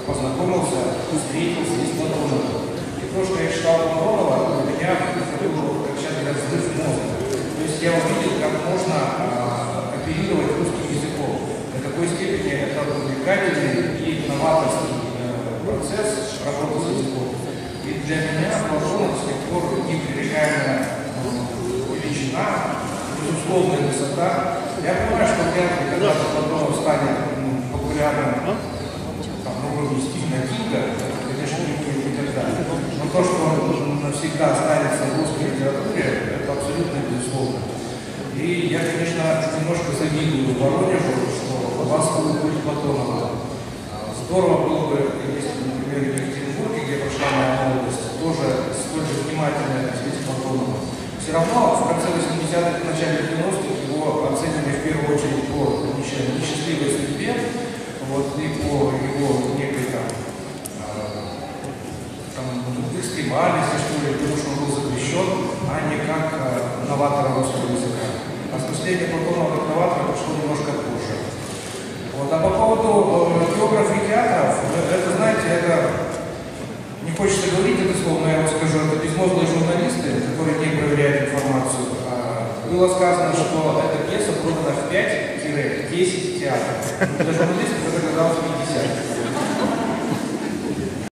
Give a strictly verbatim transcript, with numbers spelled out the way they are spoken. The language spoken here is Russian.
познакомился, встретился и с Платоном. И то, что я читал Платонова, у меня было, как сейчас говорят, взрыв мозга. То есть я увидел, как можно а, оперировать русским языком. До какой степени это увлекательный и новаторский э, процесс работы с языком. И для меня Платонов с тех пор непререкаемая величина, безусловная высота. Я понимаю, что вряд ли когда-то Платонов станет ну, популярным там, на уровне Стивена Кинга, конечно, не будет никогда. Но то, что он навсегда останется в русской литературе, это абсолютно безусловно. И я, конечно, немножко завидую Воронежу, что у вас будет путь Платонова. Здорово было бы, если, например, в Екатеринбурге, где прошла моя молодость, тоже столь же внимательно относиться к Платонову. Все равно в конце восьмидесятых, в начале девяностых его оценивали в первую очередь по несчастливой судьбе, вот, и по его некой там, э, там экстремальности, что ли, потому что он был запрещен, а не как э, новатора русского языка. Осмысление Платонова как новатора пришло немножко позже. Вот, а по поводу э, географии и театров, это, знаете, это не хочется говорить это слово, но я вам скажу, это безмозглые журналисты, которые не проверяют информацию. Было сказано, что эта пьеса продана в пять-десять театров. Для журналистов это оказалось пятьдесят.